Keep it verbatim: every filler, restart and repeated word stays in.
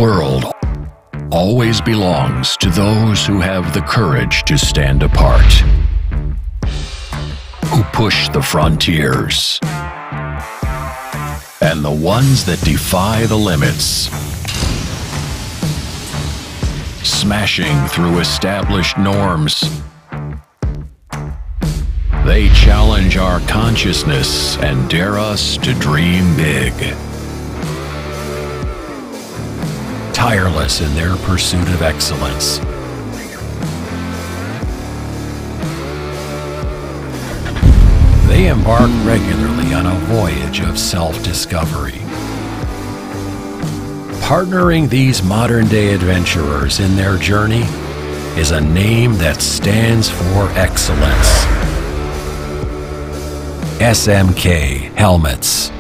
world always belongs to those who have the courage to stand apart, who push the frontiers, and the ones that defy the limits, smashing through established norms. They challenge our consciousness and dare us to dream big. Tireless in their pursuit of excellence, they embark regularly on a voyage of self-discovery. Partnering these modern-day adventurers in their journey is a name that stands for excellence. S M K Helmets.